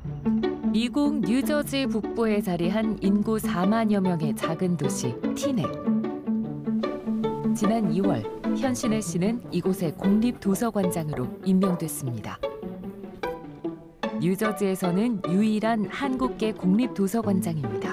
미국 뉴저지 북부에 자리한 인구 4만여 명의 작은 도시 티넥. 지난 2월 현신혜 씨는 이곳의 공립도서관장으로 임명됐습니다. 뉴저지에서는 유일한 한국계 공립도서관장입니다.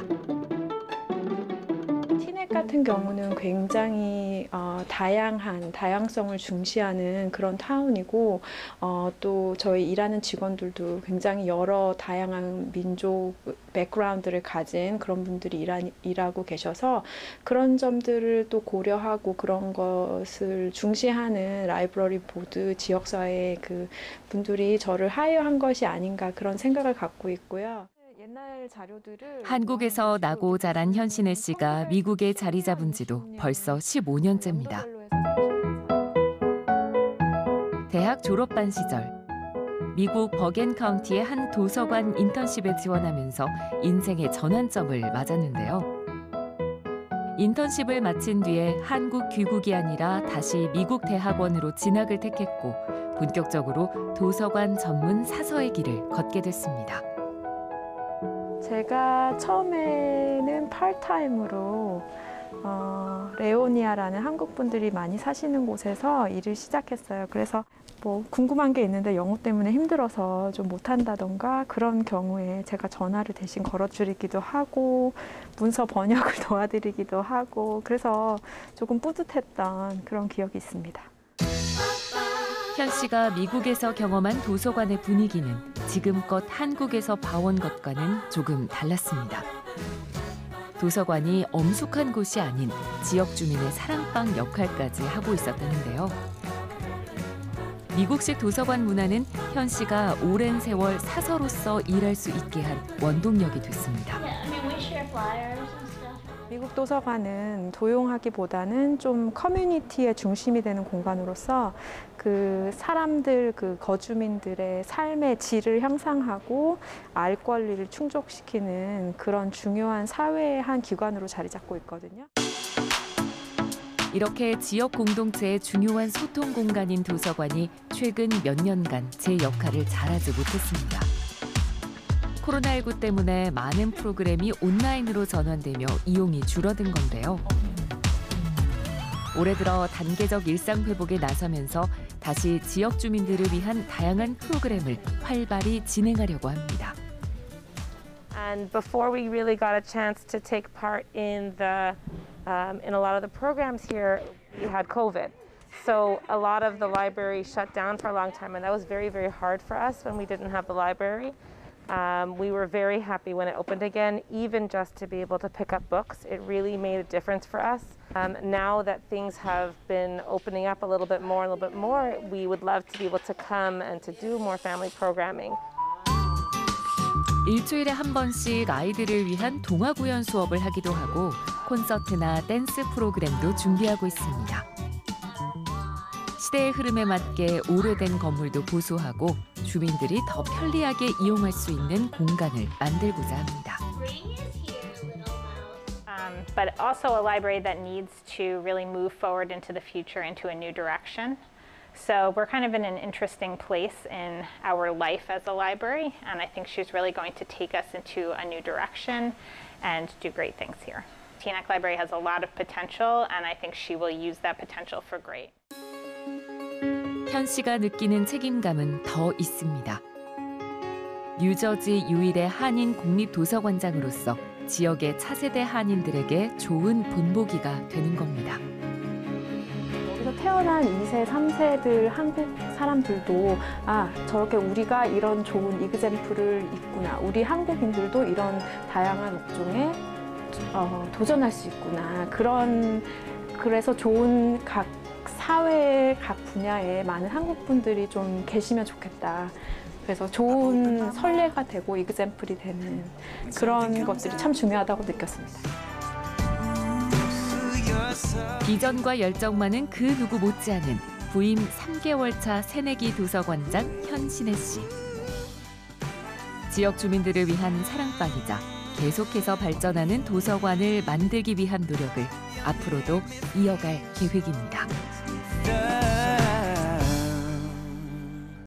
티넥 같은 경우는 굉장히 다양성을 중시하는 그런 타운이고 또 저희 일하는 직원들도 굉장히 여러 다양한 민족 백그라운드를 가진 그런 분들이 일하고 계셔서 그런 점들을 또 고려하고 그런 것을 중시하는 라이브러리 보드 지역사회 그 분들이 저를 하여한 것이 아닌가 그런 생각을 갖고 있고요. 한국에서 나고 자란 현신혜 씨가 미국에 자리 잡은 지도 벌써 15년째입니다. 대학 졸업반 시절 미국 버겐 카운티의 한 도서관 인턴십에 지원하면서 인생의 전환점을 맞았는데요. 인턴십을 마친 뒤에 한국 귀국이 아니라 다시 미국 대학원으로 진학을 택했고 본격적으로 도서관 전문 사서의 길을 걷게 됐습니다. 제가 처음에는 파트타임으로 레오니아라는 한국 분들이 많이 사시는 곳에서 일을 시작했어요. 그래서 뭐 궁금한 게 있는데 영어 때문에 힘들어서 좀 못한다던가 그런 경우에 제가 전화를 대신 걸어드리기도 하고 문서 번역을 도와드리기도 하고 그래서 조금 뿌듯했던 그런 기억이 있습니다. 현 씨가 미국에서 경험한 도서관의 분위기는 지금껏 한국에서 봐온 것과는 조금 달랐습니다. 도서관이 엄숙한 곳이 아닌 지역 주민의 사랑방 역할까지 하고 있었다는데요. 미국식 도서관 문화는 현 씨가 오랜 세월 사서로서 일할 수 있게 한 원동력이 됐습니다. 미국 도서관은 도용하기보다는 좀 커뮤니티의 중심이 되는 공간으로서 그 사람들, 그 거주민들의 삶의 질을 향상하고 알 권리를 충족시키는 그런 중요한 사회의 한 기관으로 자리 잡고 있거든요. 이렇게 지역 공동체의 중요한 소통 공간인 도서관이 최근 몇 년간 제 역할을 잘하지 못했습니다. 코로나19 때문에 많은 프로그램이 온라인으로 전환되며 이용이 줄어든 건데요. 올해 들어 단계적 일상 회복에 나서면서 다시 지역 주민들을 위한 다양한 프로그램을 활발히 진행하려고 합니다. And before we really got a chance to take part in a lot of the programs here, we had COVID. So a lot of the library shut down for a long time, and that was very, very hard for us when we didn't have the library. We were very happy when it opened again, even just to be able to pick up books. It really made a difference for us. Now that things have been opening up a little bit more, we would love to be able to come and to do more family programming. 일주일에 한 번씩 아이들을 위한 동화 구연 수업을 하기도 하고 콘서트나 댄스 프로그램도 준비하고 있습니다. 시대의 흐름에 맞게 오래된 건물도 보수하고 주민들이 더 편리하게 이용할 수 있는 공간을 만들고자 합니다. But also a library that needs to really move forward into the future, into a new direction. So we're kind of in an interesting place in our life as a library, and I think she's really going to take us into a new direction and do great things here. Teaneck Library has a lot of potential, and I think she will use that potential for great. 현 씨가 느끼는 책임감은 더 있습니다. 뉴저지 유일의 한인 공립도서관장으로서 지역의 차세대 한인들에게 좋은 본보기가 되는 겁니다. 여기서 태어난 2세, 3세들 한국 사람들도 저렇게 우리가 이런 좋은 이그젬플을 있구나. 우리 한국인들도 이런 다양한 업종에 도전할 수 있구나. 그래서 좋은 각 사회 각 분야에 많은 한국 분들이 좀 계시면 좋겠다. 그래서 좋은 선례가 되고 이그젬플이 되는 그런 것들이 참 중요하다고 느꼈습니다. 비전과 열정만은 그 누구 못지않은 부임 3개월 차 새내기 도서관장 현신혜 씨. 지역 주민들을 위한 사랑방이자 계속해서 발전하는 도서관을 만들기 위한 노력을 앞으로도 이어갈 계획입니다.